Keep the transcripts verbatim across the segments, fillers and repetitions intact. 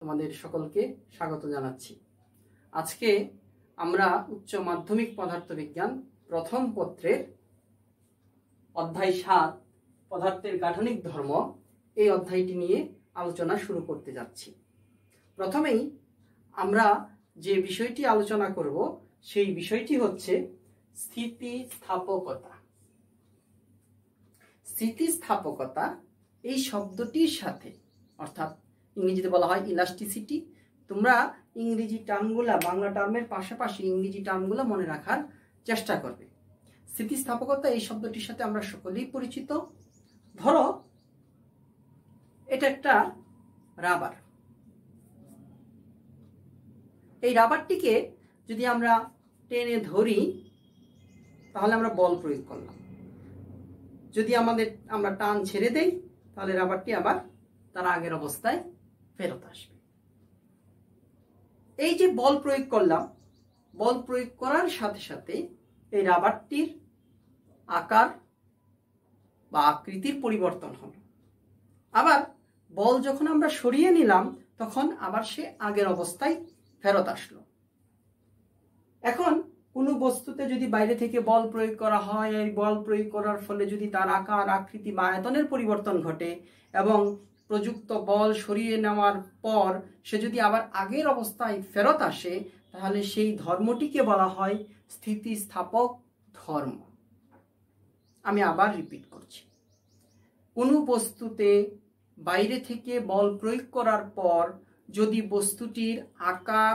তোমাদের সকলকে স্বাগত জানাচ্ছি। আজকে আমরা উচ্চ মাধ্যমিক পদার্থবিজ্ঞান প্রথম পত্রের অধ্যায় সাত পদার্থের গাঠনিক ধর্ম এই অধ্যায়টি নিয়ে আলোচনা শুরু করতে যাচ্ছি। প্রথমেই আমরা যে বিষয়টি আলোচনা করব সেই বিষয়টি হচ্ছে স্থিতিস্থাপকতা। স্থিতিস্থাপকতা এই শব্দটির সাথে, অর্থাৎ ইংরেজিতে বলা হয় ইলাস্টিসিটি, তোমরা ইংরেজি টার্মগুলা বাংলা টার্মের পাশাপাশি ইংরেজি টার্মগুলো মনে রাখার চেষ্টা করবে। স্থিতিস্থাপকতা এই শব্দটির সাথে আমরা সকলেই পরিচিত। ধরো এটা একটা রাবার, এই রাবারটিকে যদি আমরা টেনে ধরি তাহলে আমরা বল প্রয়োগ করলাম। যদি আমাদের আমরা টান ছেড়ে দেই তাহলে রাবারটি আবার তার আগের অবস্থায় ফেরত আসবে। এই যে বল প্রয়োগ করলাম, বল প্রয়োগ করার সাথে সাথে এই রাবারটির আকার বা আকৃতির পরিবর্তন হলো। আবার বল যখন আমরা সরিয়ে নিলাম তখন আবার সে আগের অবস্থায় ফেরত আসলো। এখন কোনো বস্তুতে যদি বাইরে থেকে বল প্রয়োগ করা হয়, এই বল প্রয়োগ করার ফলে যদি তার আকার আকৃতি বা আয়তনের পরিবর্তন ঘটে এবং প্রযুক্ত বল সরিয়ে নেওয়ার পর সে যদি আবার আগের অবস্থায় ফেরত আসে তাহলে সেই ধর্মটিকে বলা হয় স্থিতিস্থাপক ধর্ম। আমি আবার রিপিট করছি, কোনো বস্তুতে বাইরে থেকে বল প্রয়োগ করার পর যদি বস্তুটির আকার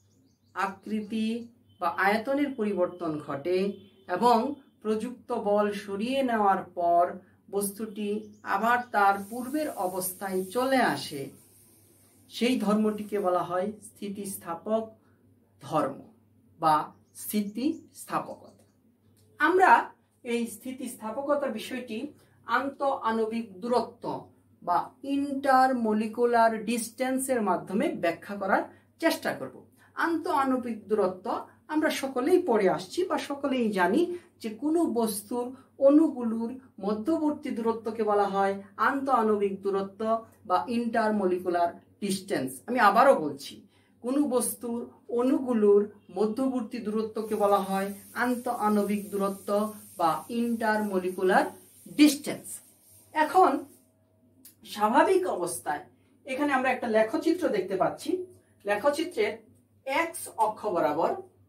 আকৃতি বা আয়তনের পরিবর্তন ঘটে এবং প্রযুক্ত বল সরিয়ে নেওয়ার পর বস্তুটি আবার তার পূর্বের অবস্থায় চলে আসে, সেই ধর্মটিকে বলা হয় স্থিতিস্থাপক ধর্ম বা স্থিতিস্থাপকতা। আমরা এই স্থিতিস্থাপকতা বিষয়টি আন্তঃআণবিক দূরত্ব বা ইন্টারমলিকুলার ডিস্টেন্সের মাধ্যমে ব্যাখ্যা করার চেষ্টা করব। আন্তঃআণবিক দূরত্ব আমরা সকলেই পড়ে আসছি বা সকলেই জানি যে কোনো বস্তুর অণুগুলোর মধ্যবর্তী দূরত্বকে বলা হয় আন্তঃআণবিক দূরত্ব বা ইন্টারমলিকুলার ডিস্টেন্স। আমি আবারও বলছি, কোনো বস্তুর অণুগুলোর মধ্যবর্তী দূরত্বকে বলা হয় আন্তঃআণবিক দূরত্ব বা ইন্টারমলিকুলার ডিস্টেন্স। এখন স্বাভাবিক অবস্থায় এখানে আমরা একটা লেখচিত্র দেখতে পাচ্ছি। লেখচিত্রের এক্স অক্ষ বরাবর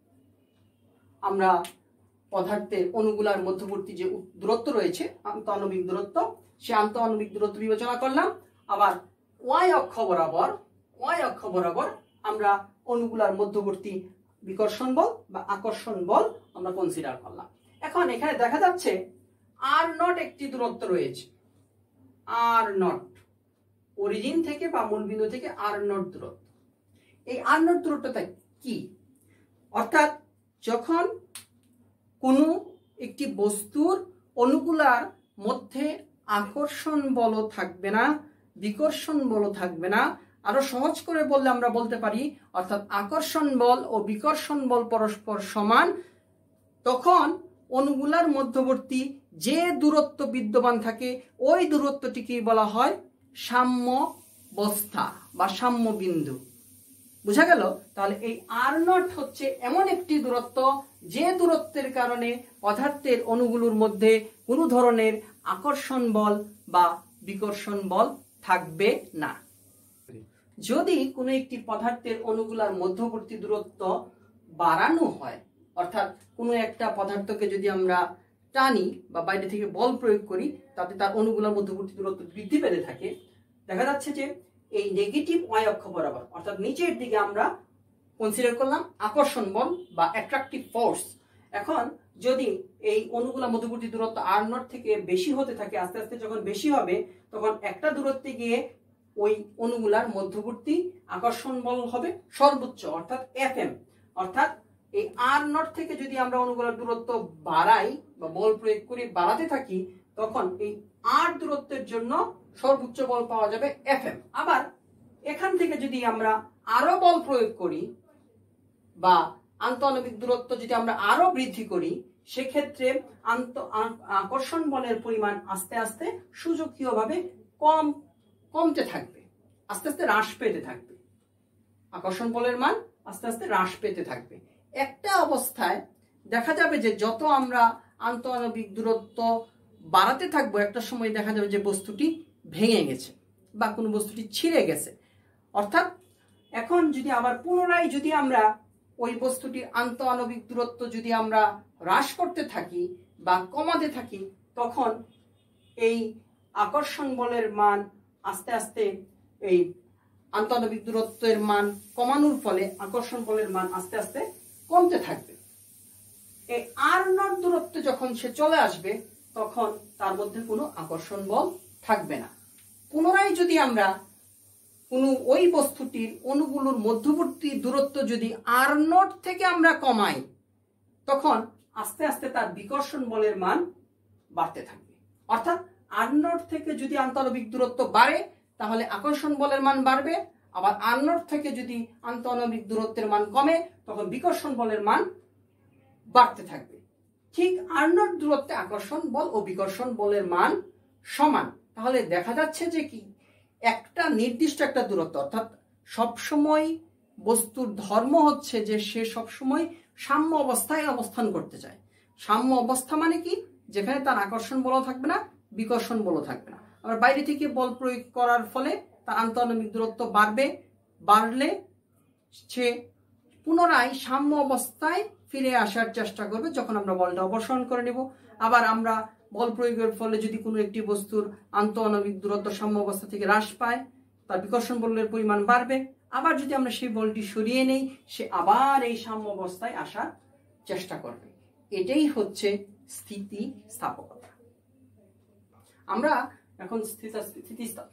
আমরা পদার্থের অণুগুলার মধ্যবর্তী যে দূরত্ব রয়েছে আন্তঃআণবিক দূরত্ব, সে আন্তঃআণবিক দূরত্ব বিবেচনা করলাম। আবার ওয়াই অক্ষ বরাবর ওয়াই অক্ষ বরাবর আমরা অণুগুলার মধ্যবর্তী বিকর্ষণ বল বা আকর্ষণ বল আমরা কনসিডার করলাম। এখন এখানে দেখা যাচ্ছে আর নট একটি দূরত্ব রয়েছে, আর নট অরিজিন থেকে বা মূলবিন্দু থেকে আর নট দূরত্ব। এই আর নট দূরত্বটা কি? অর্থাৎ যখন কোনো একটি বস্তুর অণুগুলার মধ্যে আকর্ষণ বল থাকবে না, বিকর্ষণ বল থাকবে না, আরো সহজ করে বললে আমরা বলতে পারি অর্থাৎ আকর্ষণ বল ও বিকর্ষণ বল পরস্পর সমান, তখন অণুগুলার মধ্যবর্তী যে দূরত্ব বিদ্যমান থাকে ওই দূরত্বটিকেই বলা হয় সাম্যাবস্থা বা সাম্য বিন্দু। বুঝা গেল? তাহলে এই আর নট হচ্ছে এমন একটি দূরত্ব যে দূরত্বের কারণে পদার্থের অণুগুলোর মধ্যে কোনো ধরনের আকর্ষণ বল বা বিকর্ষণ বল থাকবে না। যদি কোনো একটি পদার্থের অণুগুলার মধ্যবর্তী দূরত্ব বাড়ানো হয়, অর্থাৎ কোনো একটা পদার্থকে যদি আমরা টানি বা বাইরে থেকে বল প্রয়োগ করি তাতে তার অণুগুলার মধ্যবর্তী দূরত্ব বৃদ্ধি পেতে থাকে, দেখা যাচ্ছে যে এই নেগেটিভ ওয়াই অক্ষ বরাবর অর্থাৎ নিচের দিকে আমরা কনসিডার করলাম আকর্ষণ বল বা অ্যাট্রাকটিভ ফোর্স। এখন যদি এই অণুগুলা মধ্যবর্তী দূরত্ব আর নট থেকে বেশি হতে থাকে, আস্তে আস্তে যখন বেশি হবে তখন একটা দূরত্বে গিয়ে ওই অণুগুলার মধ্যবর্তী আকর্ষণ বল হবে সর্বোচ্চ অর্থাৎ এফ এম। অর্থাৎ এই আর নট থেকে যদি আমরা অণুগুলার দূরত্ব বাড়াই বা বল প্রয়োগ করি বাড়াতে থাকি তখন এই আর দূরত্বের জন্য সর্বোচ্চ বল পাওয়া যাবে এফ এম। আবার এখান থেকে যদি আমরা আরো বল প্রয়োগ করি বা আন্তঃআণবিক দূরত্ব যদি আমরা আরো বৃদ্ধি করি সেক্ষেত্রে আন্ত আকর্ষণ বলের পরিমাণ আস্তে আস্তে সূচকীয়ভাবে কম কমতে থাকবে, আস্তে আস্তে হ্রাস পেতে থাকবে। আকর্ষণ বলের মান আস্তে আস্তে হ্রাস পেতে থাকবে। একটা অবস্থায় দেখা যাবে যে যত আমরা আন্তঃআণবিক দূরত্ব বাড়াতে থাকবো, একটা সময় দেখা যাবে যে বস্তুটি ভেঙে গেছে বা কোনো বস্তুটি ছিঁড়ে গেছে। অর্থাৎ এখন যদি আবার পুনরায় যদি আমরা ওই বস্তুটির আন্তঃআণবিক দূরত্ব যদি আমরা হ্রাস করতে থাকি বা কমাতে থাকি, তখন এই আকর্ষণ বলের মান আস্তে আস্তে এই আন্তঃআণবিক দূরত্বের মান কমানোর ফলে আকর্ষণ বলের মান আস্তে আস্তে কমতে থাকবে। এই আর নট দূরত্বে যখন সে চলে আসবে, তখন তার মধ্যে কোনো আকর্ষণ বল থাকবে না। পুনরায় যদি আমরা কোনো ওই বস্তুটির অণুগুলোর মধ্যবর্তী দূরত্ব যদি আর নট থেকে আমরা কমাই, তখন আস্তে আস্তে তার বিকর্ষণ বলের মান বাড়তে থাকবে। অর্থাৎ আর নট থেকে যদি আন্তঃআণবিক দূরত্ব বাড়ে, তাহলে আকর্ষণ বলের মান বাড়বে। আবার আর নট থেকে যদি আন্তঃআণবিক দূরত্বের মান কমে, তখন বিকর্ষণ বলের মান বাড়তে থাকবে। ঠিক আর নট দূরত্বে আকর্ষণ বল ও বিকর্ষণ বলের মান সমান। তাহলে দেখা যাচ্ছে যে কি, একটা নির্দিষ্ট একটা দূরত্ব, অর্থাৎ সবসময় বস্তুর ধর্ম হচ্ছে যে সে সবসময় সাম্য অবস্থায় অবস্থান করতে চায়। সাম্য অবস্থা মানে কি, যেখানে তার আকর্ষণ বলও থাকবে না, বিকর্ষণ বলও থাকবে না। আবার বাইরে থেকে বল প্রয়োগ করার ফলে তার আন্তঃআণবিক দূরত্ব বাড়বে, বাড়লে সে পুনরায় সাম্য অবস্থায় ফিরে আসার চেষ্টা করবে যখন আমরা বলটা অপসারণ করে নেব। আবার আমরা বল প্রয়োগের ফলে যদি কোনো একটি বস্তুর আন্তঃআণবিক দূরত্ব সাম্য অবস্থা থেকে হ্রাস পায়, তার বিকর্ষণ বলের পরিমাণ বাড়বে। আবার যদি আমরা সেই বলটি সরিয়ে নেই, সে আবার এই সাম্য অবস্থায় আসার চেষ্টা করবে। এটাই হচ্ছে স্থিতিস্থাপকতা। আমরা এখন স্থিতিস্থাপ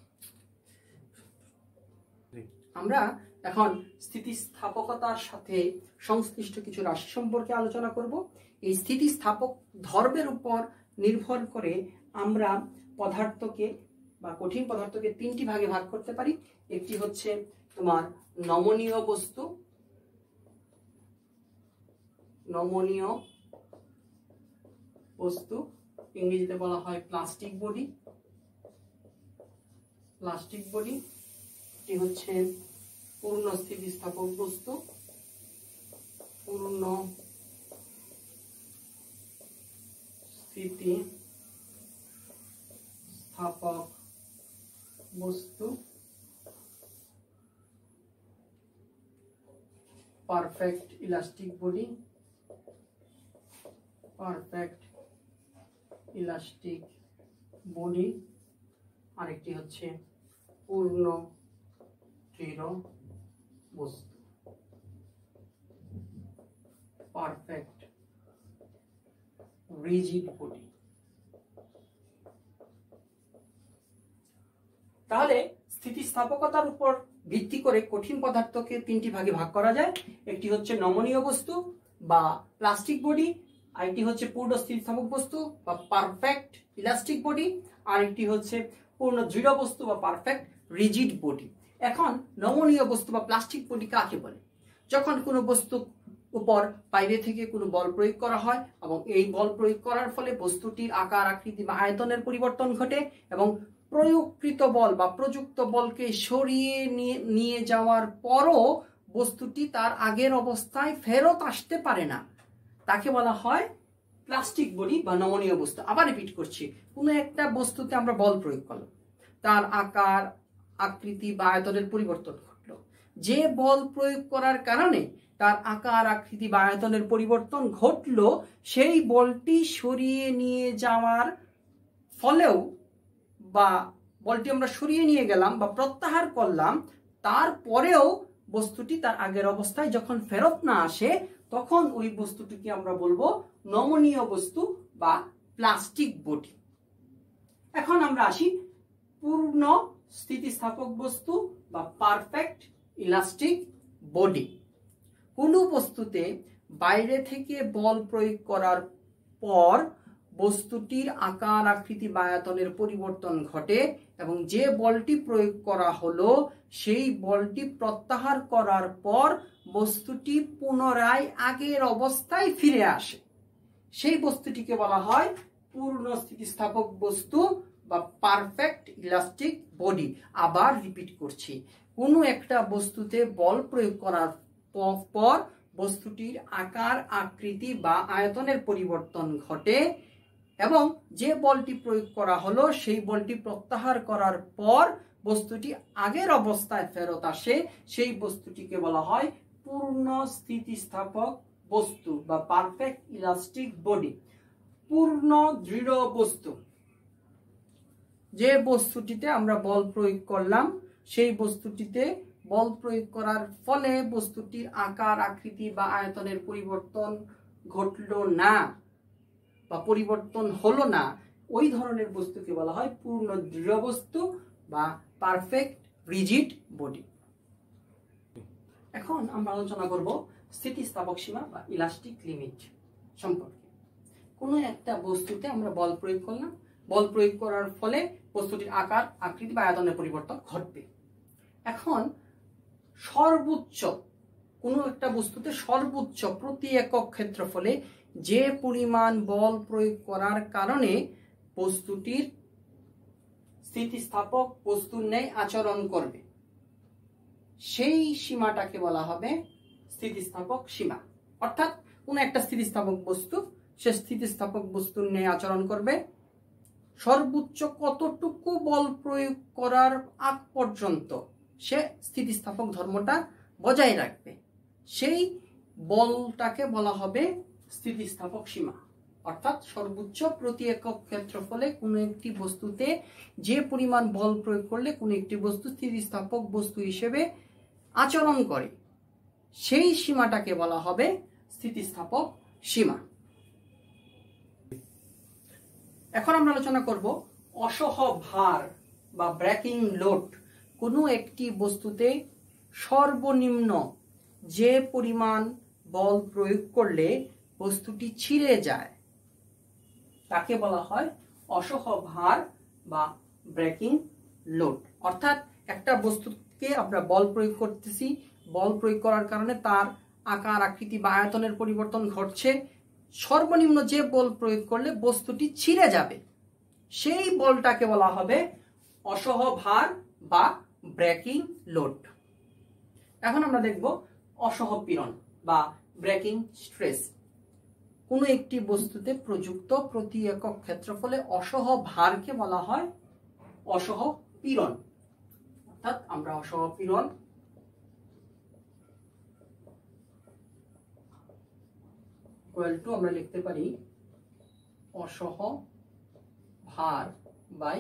আমরা এখন স্থিতিস্থাপকতার সাথে সংশ্লিষ্ট কিছু রাশি সম্পর্কে আলোচনা করব। এই স্থিতিস্থাপক ধর্মের উপর নির্ভর করে আমরা পদার্থকে বা কঠিন পদার্থকে তিনটি ভাগে ভাগ করতে পারি। একটি হচ্ছে তোমার নমনীয় বস্তু, নমনীয় বস্তু ইংরেজিতে বলা হয় প্লাস্টিক বডি। প্লাস্টিক বডি এটি হচ্ছে পূর্ণ স্থিতিস্থাপক বস্তু, পূর্ণ স্থিতিস্থাপক বস্তু, perfect elastic body, perfect elastic body. আরেকটি হচ্ছে পূর্ণ দৃঢ় বস্তু, পারফেক্ট রিজিড বডি। তাহলে স্থিতিস্থাপকতার উপর ভিত্তি করে কঠিন পদার্থকে তিনটি ভাগে ভাগ করা যায়। একটি হচ্ছে নমনীয় বস্তু বা প্লাস্টিক বডি, আরেকটি হচ্ছে পূর্ণ স্থিতিস্থাপক বস্তু বা পারফেক্ট ইলাস্টিক বডি, আরেকটি হচ্ছে পূর্ণ দৃঢ় বস্তু বা পারফেক্ট রিজিড বডি। এখন নমনীয় বস্তু বা প্লাস্টিক বডি কাকে বলে? যখন কোনো বস্তু উপর বাইরে থেকে কোনো বল প্রয়োগ করা হয় এবং এই বল প্রয়োগ করার ফলে বস্তুটির আকার, আকৃতি বা আয়তনের পরিবর্তন ঘটে এবং প্রয়োগকৃত বল বা প্রযুক্ত বলকে সরিয়ে নিয়ে নিয়ে যাওয়ার পরও বস্তুটি তার আগের অবস্থায় ফেরত আসতে পারে না, তাকে বলা হয় প্লাস্টিক বডি বা নমনীয় বস্তু। আবার রিপিট করছি, কোনো একটা বস্তুতে আমরা বল প্রয়োগ করলাম, তার আকার, আকৃতি বা আয়তনের পরিবর্তন ঘটলো। যে বল প্রয়োগ করার কারণে তার আকার, আকৃতি বা আয়তনের পরিবর্তন ঘটলো, সেই বলটি সরিয়ে নিয়ে যাওয়ার ফলেও বা বলটি আমরা সরিয়ে নিয়ে গেলাম বা প্রত্যাহার করলাম, তারপরেও বস্তুটি তার আগের অবস্থায় যখন ফেরত না আসে, তখন ওই বস্তুটিকে আমরা বলবো নমনীয় বস্তু বা প্লাস্টিক বডি। এখন আমরা আসি পূর্ণ স্থিতিস্থাপক বস্তু বা পারফেক্ট ইলাস্টিক বডি। কোনো বস্তুতে বাইরে থেকে বল প্রয়োগ করার পর বস্তুটির আকার, আকৃতি বা আয়তনের পরিবর্তন ঘটে এবং যে বলটি প্রয়োগ করা হলো সেই বলটি প্রত্যাহার করার পর বস্তুটি পুনরায় আগের অবস্থায় ফিরে আসে, সেই বস্তুটিকে বলা হয় পূর্ণ স্থিতিস্থাপক বস্তু বা পারফেক্ট ইলাস্টিক বডি। আবার রিপিট করছি, কোনো একটা বস্তুতে বল প্রয়োগ করার পর বস্তুটির আকার, আকৃতি বা আয়তনের পরিবর্তন ঘটে এবং যে বলটি প্রয়োগ করা হলো সেই বলটি প্রত্যাহার করার পর বস্তুটি আগের অবস্থায় ফেরত আসে, সেই বস্তুটিকে বলা হয় পূর্ণ স্থিতিস্থাপক বস্তু বা পারফেক্ট ইলাস্টিক বডি। পূর্ণ দৃঢ় বস্তু, যে বস্তুটিতে আমরা বল প্রয়োগ করলাম সেই বস্তুটিতে বল প্রয়োগ করার ফলে বস্তুটির আকার, আকৃতি বা আয়তনের পরিবর্তন ঘটলো না বা পরিবর্তন হলো না, ওই ধরনের বস্তুকে বলা হয় পূর্ণ দৃঢ় বস্তু বা পারফেক্ট রিজিড বডি। এখন আমরা আলোচনা করব স্থিতিস্থাপক সীমা বা ইলাস্টিক লিমিট সম্পর্কে। কোনো একটা বস্তুতে আমরা বল প্রয়োগ করলাম, বল প্রয়োগ করার ফলে বস্তুটির আকার, আকৃতি বা আয়তনের পরিবর্তন ঘটবে। এখন সর্বোচ্চ কোনো একটা বস্তুতে সর্বোচ্চ প্রতি একক ক্ষেত্রফলে যে পরিমাণ বল প্রয়োগ করার কারণে বস্তুটির স্থিতিস্থাপক বস্তুর ন্যায় আচরণ করবে, সেই সীমাটাকে বলা হবে স্থিতিস্থাপক সীমা। অর্থাৎ কোনো একটা স্থিতিস্থাপক বস্তু সে স্থিতিস্থাপক বস্তুর ন্যায় আচরণ করবে, সর্বোচ্চ কতটুকু বল প্রয়োগ করার আগ পর্যন্ত সে স্থিতিস্থাপক ধর্মটা বজায় রাখবে, সেই বলটাকে বলা হবে স্থিতিস্থাপক সীমা। অর্থাৎ সর্বোচ্চ প্রতি একক ক্ষেত্রফলে কোনো একটি বস্তুতে যে পরিমাণ বল প্রয়োগ করলে কোনো একটি বস্তু স্থিতিস্থাপক বস্তু হিসেবে আচরণ করে, সেই সীমাটাকে বলা হবে স্থিতিস্থাপক সীমা। এখন আমরা আলোচনা করব অসহ ভার বা ব্রেকিং লোড। কোনো একটি বস্তুতে সর্বনিম্ন যে পরিমাণ বল প্রয়োগ করলে বস্তুটি ছিঁড়ে যায় তাকে বলা হয় অসহ ভার বা ব্রেকিং লোড। অর্থাৎ একটা বস্তুকে আমরা বল প্রয়োগ করতেছি, বল প্রয়োগ করার কারণে তার আকার, আকৃতি বা আয়তনের পরিবর্তন ঘটছে, সর্বনিম্ন যে বল প্রয়োগ করলে বস্তুটি ছিঁড়ে যাবে, সেই বলটাকে বলা হবে অসহ ভার বা ব্রেকিং লোড। এখন আমরা দেখব অসহ পীড়ন বা ব্রেকিং স্ট্রেস। কোনো একটি বস্তুতে প্রযুক্ত প্রতি একক ক্ষেত্রফলে অসহ ভারকে বলা হয় অসহ পীড়ন। অর্থাৎ আমরা অসহ পীড়ন ইকুয়াল টু আমরা লিখতে পারি অসহ ভার বাই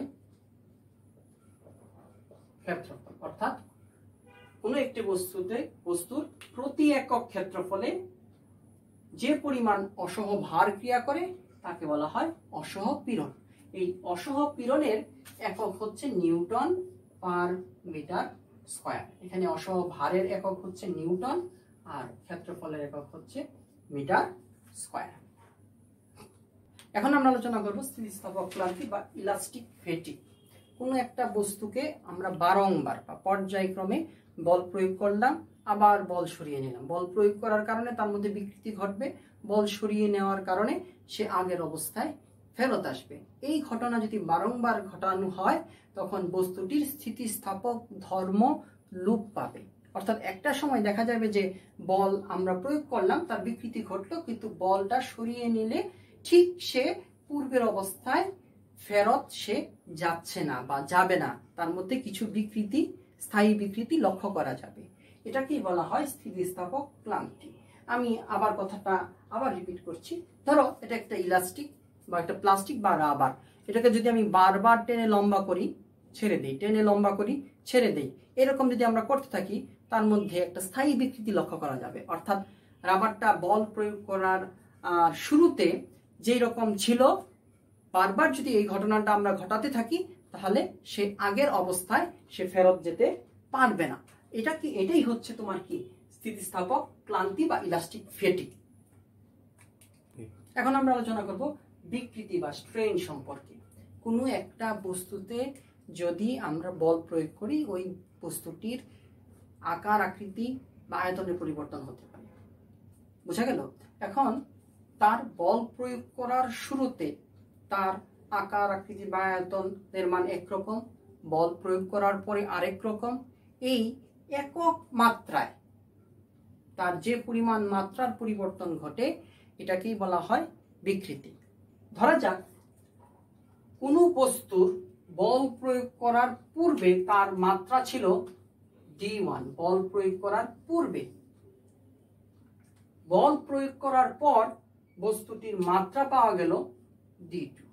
ক্ষেত্রফল। অর্থাৎ কোনো একটি বস্তুতে বস্তুর প্রতি একক ক্ষেত্রফলে যে পরিমাণ অসহ ভার ক্রিয়া করে তাকে বলা হয় অসহ পীড়ন। এই অসহ পীড়নের একক হচ্ছে নিউটন পার মিটার স্কয়ার। এখানে অসহ ভারের একক হচ্ছে নিউটন আর ক্ষেত্রফলের একক হচ্ছে মিটার স্কয়ার। এখন আমরা আলোচনা করব স্থিতিস্থাপক ক্লান্তি বা ইলাস্টিক ফ্যাটিগ। কোনো একটা বস্তুকে আমরা বারংবার বা পর্যায়ক্রমে বল প্রয়োগ করলাম, আবার বল সরিয়ে নিলাম। বল প্রয়োগ করার কারণে তার মধ্যে বিকৃতি ঘটবে, বল সরিয়ে নেওয়ার কারণে সে আগের অবস্থায় ফেরত আসবে। এই ঘটনা যদি বারংবার ঘটানো হয় তখন বস্তুটির স্থিতিস্থাপক ধর্ম লোপ পাবে। অর্থাৎ একটা সময় দেখা যাবে যে বল আমরা প্রয়োগ করলাম, তার বিকৃতি ঘটলো, কিন্তু বলটা সরিয়ে নিলে ঠিক সে পূর্বের অবস্থায় ফেরত সে যাচ্ছে না বা যাবে না, তার মধ্যে কিছু বিকৃতি, স্থায়ী বিকৃতি লক্ষ্য করা যাবে। এটাকেই বলা হয় স্থিতিস্থাপক ক্লান্তি। আমি আবার কথাটা আবার রিপিট করছি। ধরো এটা একটা ইলাস্টিক বা একটা প্লাস্টিক বা রাবার, এটাকে যদি আমি বারবার টেনে লম্বা করি ছেড়ে দেই, টেনে লম্বা করি ছেড়ে দেই, এরকম যদি আমরা করতে থাকি তার মধ্যে একটা স্থায়ী বিকৃতি লক্ষ্য করা যাবে। অর্থাৎ রাবারটা বল প্রয়োগ করার শুরুতে যেই রকম ছিল, বারবার যদি এই ঘটনাটা আমরা ঘটাতে থাকি তাহলে সে আগের অবস্থায় সে ফেরত যেতে পারবে না। এটা কি, এটাই হচ্ছে তোমার কি স্থিতিস্থাপক ক্লান্তি বা ইলাস্টিক ফ্যাটিগ। এখন আমরা আলোচনা করব বিকৃতি বা স্ট্রেন সম্পর্কে। কোনো একটা বস্তুতে যদি আমরা বল প্রয়োগ করি ওই বস্তুটির আকার, আকৃতি বা আয়তনের পরিবর্তন হতে পারে। বোঝা গেল? এখন তার বল প্রয়োগ করার শুরুতে তার আকার আকৃতি বা আয়তনের মান একরকম, বল প্রয়োগ করার পরে আরেক রকম, এই একক মাত্রায় তার যে পরিমাণ মাত্রার পরিবর্তন ঘটে এটাকেই বলা হয় বিকৃতি। ধরা যাক কোনো বস্তুর বল প্রয়োগ করার পূর্বে তার মাত্রা ছিল ডি ওয়ান, বল প্রয়োগ করার পূর্বে। বল প্রয়োগ করার পর বস্তুটির মাত্রা পাওয়া গেল ডি টু।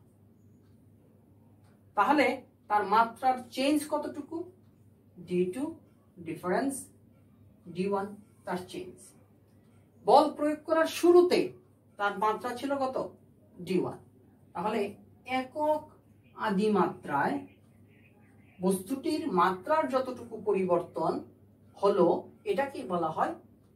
তাহলে তার মাত্রার চেঞ্জ কতটুকু? D two difference D one, তার চেঞ্জ। বল প্রয়োগ করার শুরুতে তার মাত্রা ছিল কত? D one. তাহলে একক আদি মাত্রায় বস্তুটির মাত্রার যতটুকু পরিবর্তন হলো এটাকে বলা হয়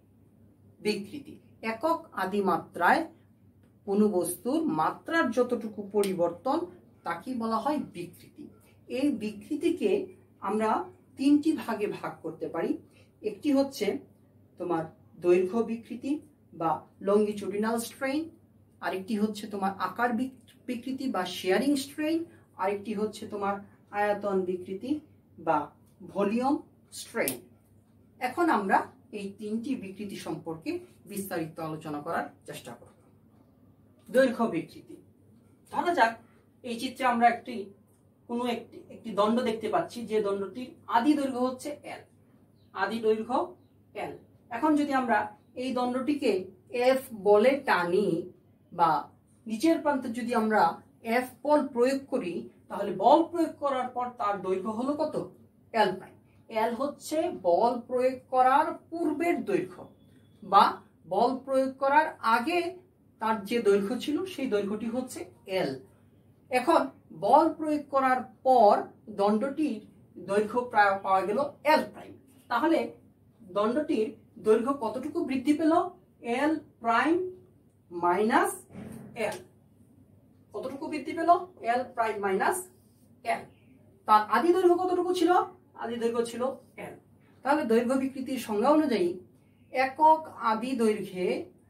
বিকৃতি। একক আদি মাত্রায় কোনো বস্তুর মাত্রার যতটুকু পরিবর্তন তাকে বলা হয় বিকৃতি। এই বিকৃতিকে আমরা তিনটি ভাগে ভাগ করতে পারি। একটি হচ্ছে তোমার দৈর্ঘ্য বিকৃতি বা লঙ্গিচুডিনাল স্ট্রেইন, আরেকটি হচ্ছে তোমার আকার বিকৃতি বা শেয়ারিং স্ট্রেইন, আরেকটি হচ্ছে তোমার আয়তন বিকৃতি বা ভলিউম স্ট্রেইন। এখন আমরা এই তিনটি বিকৃতি সম্পর্কে বিস্তারিত আলোচনা করার চেষ্টা করব। দৈর্ঘ্য বিকৃতি। ধরা যাক এই চিত্রে আমরা একটি কোনো একটি একটি দণ্ড দেখতে পাচ্ছি, যে দণ্ডটির আদি দৈর্ঘ্য হচ্ছে এল, আদি দৈর্ঘ্য এল। এখন যদি আমরা এই দণ্ডটিকে এফ বলে টানি বা নিচের প্রান্তে যদি আমরা এফ বল প্রয়োগ করি, তাহলে বল প্রয়োগ করার পর তার দৈর্ঘ্য হলো কত? এল প্রাইম। এল হচ্ছে বল প্রয়োগ করার পূর্বের দৈর্ঘ্য বা বল প্রয়োগ করার আগে তার যে দৈর্ঘ্য ছিল সেই দৈর্ঘ্যটি হচ্ছে এল। এখন বল প্রয়োগ করার পর দণ্ডটির দৈর্ঘ্য প্রায় পাওয়া গেল এল প্রাইম। তাহলে দণ্ডটির দৈর্ঘ্য কতটুকু বৃদ্ধি পেল? L prime minus L. কতটুকু বৃদ্ধি পেল? L prime minus L. তার আদি দৈর্ঘ্য কতটুকু ছিল? আদি দৈর্ঘ্য ছিল এল। তাহলে দৈর্ঘ্য বিকৃতির সংজ্ঞা অনুযায়ী একক আদি দৈর্ঘ্যে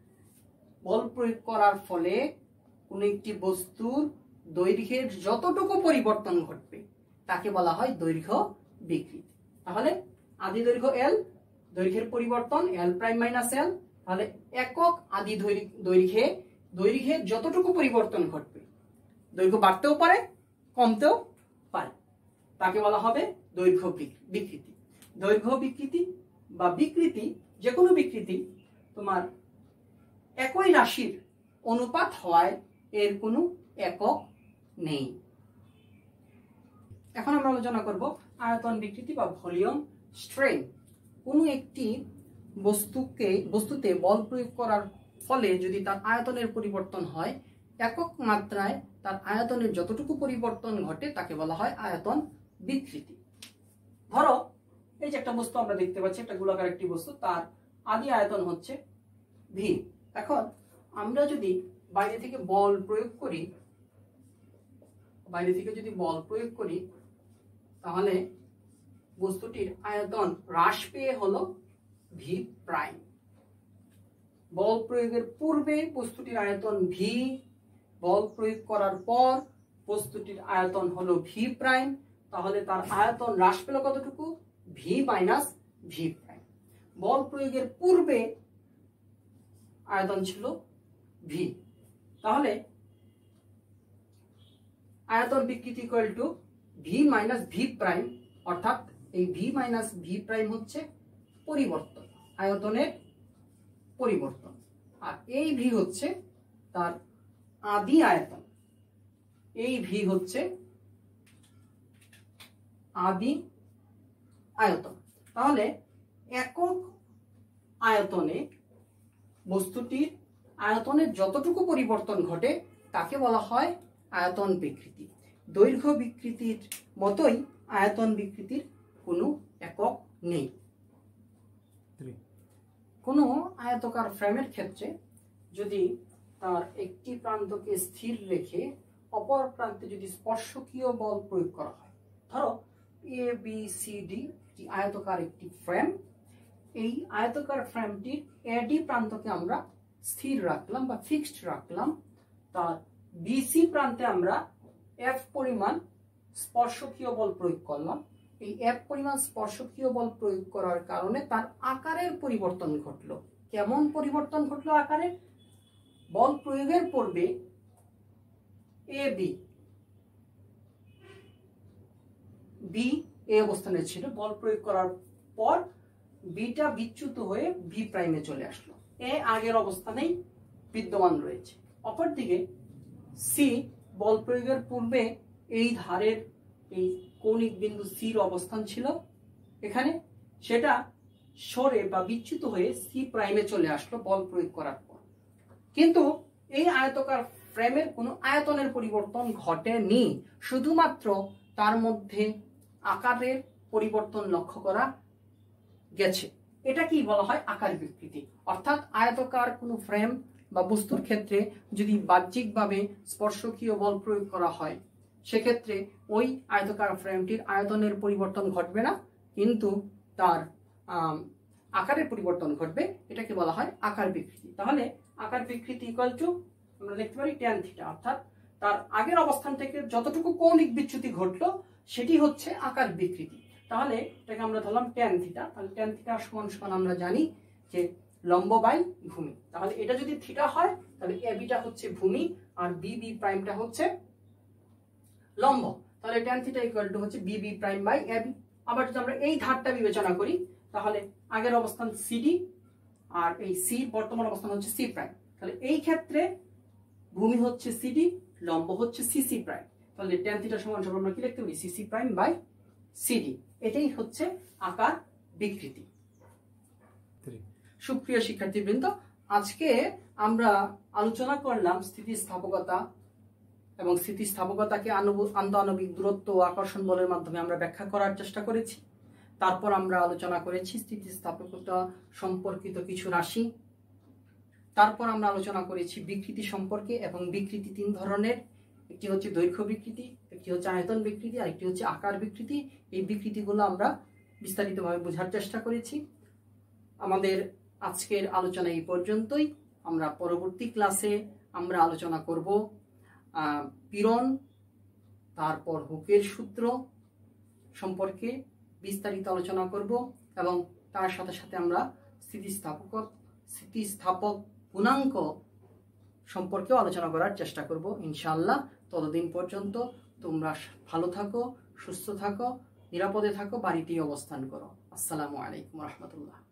বল প্রয়োগ করার ফলে কোনো একটি বস্তুর দৈর্ঘ্যের যতটুকু পরিবর্তন ঘটবে তাকে বলা হয় দৈর্ঘ্য বিকৃতি। তাহলে আদি দৈর্ঘ্য এল, দৈর্ঘ্যের পরিবর্তন এল প্রাইম মাইনাস এল। তাহলে একক আদি দৈর্ঘ্যে দৈর্ঘ্যের যতটুকু পরিবর্তন ঘটবে, দৈর্ঘ্য বাড়তেও পারে কমতেও পারে, তাকে বলা হবে দৈর্ঘ্য বিকৃতি। দৈর্ঘ্য বিকৃতি বা বিকৃতি, যে কোনো বিকৃতি তোমার একই রাশির অনুপাত হওয়ায় এর কোনো একক নেই। এখন আমরা আলোচনা করব আয়তন বিকৃতি বা ভলিউম স্ট্রেইন। কোনো একটি বস্তুকে বস্তুতে বল প্রয়োগ করার ফলে যদি তার আয়তনের পরিবর্তন হয়, একক মাত্রায় তার আয়তনের যতটুকু পরিবর্তন ঘটে তাকে বলা হয় আয়তন বিকৃতি। ধরো এই যে একটা বস্তু আমরা দেখতে পাচ্ছি, একটা গোলাকার একটি বস্তু, তার আদি আয়তন হচ্ছে ভি। এখন আমরা যদি বাইরে থেকে বল প্রয়োগ করি বাইরে থেকে যদি বল প্রয়োগ করি তাহলে বস্তুটির আয়তন হ্রাস পেয়ে হলো ভি প্রাইম। বল প্রয়োগের পূর্বে বস্তুটির আয়তন ভি, বল প্রয়োগ করার পর বস্তুটির আয়তন হলো ভি প্রাইম। তাহলে তার আয়তন হ্রাস পেল কতটুকু? V minus V prime. বল প্রয়োগের পূর্বে আয়তন ছিল ভি। তাহলে আয়তন বিকৃতি equal to V minus V prime, অর্থাৎ এই ভি মাইনাস ভি প্রাইম হচ্ছে পরিবর্তন, আয়তনের পরিবর্তন, আর এই ভি হচ্ছে তার আদি আয়তন। এই ভি হচ্ছে আদি আয়তন। তাহলে একক আয়তনে বস্তুটির আয়তনের যতটুকু পরিবর্তন ঘটে তাকে বলা হয় আয়তন বিকৃতি। দৈর্ঘ্য বিকৃতির মতোই আয়তন বিকৃতির কোনো একক নেই। কোনো আয়তকার ফ্রেমের ক্ষেত্রে যদি তার একটি প্রান্তকে স্থির রেখে অপর প্রান্তে যদি স্পর্শকীয় বল প্রয়োগ করা হয়, ধরো এ বি সি ডি একটি আয়তকার একটি ফ্রেম, এই আয়তকার ফ্রেমটির এডি প্রান্তকে আমরা স্থির রাখলাম বা ফিক্সড রাখলাম, তার বিসি প্রান্তে আমরা এফ পরিমাণ স্পর্শকীয় বল প্রয়োগ করলাম। এই এফ পরিমাণ স্পর্শকীয় বল প্রয়োগ করার কারণে তার আকারের পরিবর্তন ঘটলো। কেমন পরিবর্তন ঘটলো আকারের? বল প্রয়োগের পূর্বে এ বি বি এই অবস্থানে ছিল, বল প্রয়োগ করার পর বিটা বিচ্যুত হয়ে বি প্রাইমে চলে আসলো। এ আগের অবস্থানেই বিদ্যমান রয়েছে। অপরদিকে সি বল প্রয়োগের পূর্বে এই ধারের এই কৌণিক বিন্দু সির অবস্থান ছিল এখানে, সেটা সরে বা বিচ্যুত হয়ে সি প্রাইমে চলে আসলো বল প্রয়োগ করার পর। কিন্তু এই আয়তকার ফ্রেমের কোনো আয়তনের পরিবর্তন ঘটেনি, শুধুমাত্র তার মধ্যে আকারের পরিবর্তন লক্ষ্য করা গেছে। এটা কি বলা হয়? আকার বিকৃতি। অর্থাৎ আয়তকার কোনো ফ্রেম বা বস্তুর ক্ষেত্রে যদি বাহ্যিকভাবে স্পর্শকীয় বল প্রয়োগ করা হয়, সেক্ষেত্রে ওই আয়তকার ফ্রেমটির আয়তনের পরিবর্তন ঘটবে না, কিন্তু তার আকারের পরিবর্তন ঘটবে। এটাকে বলা হয় আকার বিকৃতি। তাহলে আকার বিকৃতি ইকুয়াল টু আমরা দেখতে পারি ট্যান থিটা, অর্থাৎ তার আগের অবস্থান থেকে যতটুকু কৌণিক বিচ্যুতি ঘটলো সেটি হচ্ছে আকার বিকৃতি। তাহলে এটাকে আমরা ধরলাম ট্যান থিটা। তাহলে ট্যান থিটা সমান সমান আমরা জানি যে লম্ব বাই ভূমি। তাহলে এটা যদি থিটা হয় তাহলে এ বিটা হচ্ছে ভূমি আর বি বি প্রাইমটা হচ্ছে লম্ব। তাহলে ট্যান থিটা ইকুয়াল টু হচ্ছে B B prime by A B. আবার যদি আমরা এই ধারটা বিবেচনা করি তাহলে আগের অবস্থান সিডি আর এই সি বর্তমান অবস্থান হচ্ছে সি প্রাইম। তাহলে এই ক্ষেত্রে ভূমি হচ্ছে সিডি, লম্ব হচ্ছে সিসি প্রাইম। তাহলে ট্যান থিটা সমান সমান আমরা কি লিখতে পারি? CC prime by CD. এটাই হচ্ছে আকার বিকৃতি। সুপ্রিয় শিক্ষার্থীবৃন্দ, আজকে আমরা আলোচনা করলাম স্থিতিস্থাপকতা এবং স্থিতিস্থাপকতাকে আন্তঃআণবিক দূরত্ব ও আকর্ষণ বলের মাধ্যমে আমরা ব্যাখ্যা করার চেষ্টা করেছি। তারপর আমরা আলোচনা করেছি স্থিতিস্থাপকতা সম্পর্কিত কিছু রাশি। তারপর আমরা আলোচনা করেছি বিকৃতি সম্পর্কে, এবং বিকৃতি তিন ধরনের। একটি হচ্ছে দৈর্ঘ্য বিকৃতি, একটি হচ্ছে আয়তন বিকৃতি, আর একটি হচ্ছে আকার বিকৃতি। এই বিকৃতিগুলো আমরা বিস্তারিতভাবে বোঝার চেষ্টা করেছি। আমাদের আজকের আলোচনা এই পর্যন্তই। আমরা পরবর্তী ক্লাসে আমরা আলোচনা করব পীড়ন, তারপর হুকের সূত্র সম্পর্কে বিস্তারিত আলোচনা করব, এবং তার সাথে সাথে আমরা স্থিতিস্থাপক স্থিতিস্থাপক গুণাঙ্ক সম্পর্কেও আলোচনা করার চেষ্টা করব ইনশাআল্লাহ। ততদিন পর্যন্ত তোমরা ভালো থাকো, সুস্থ থাকো, নিরাপদে থাকো, বাড়িতেই অবস্থান করো। আসসালামু আলাইকুম রহমতুল্লাহ।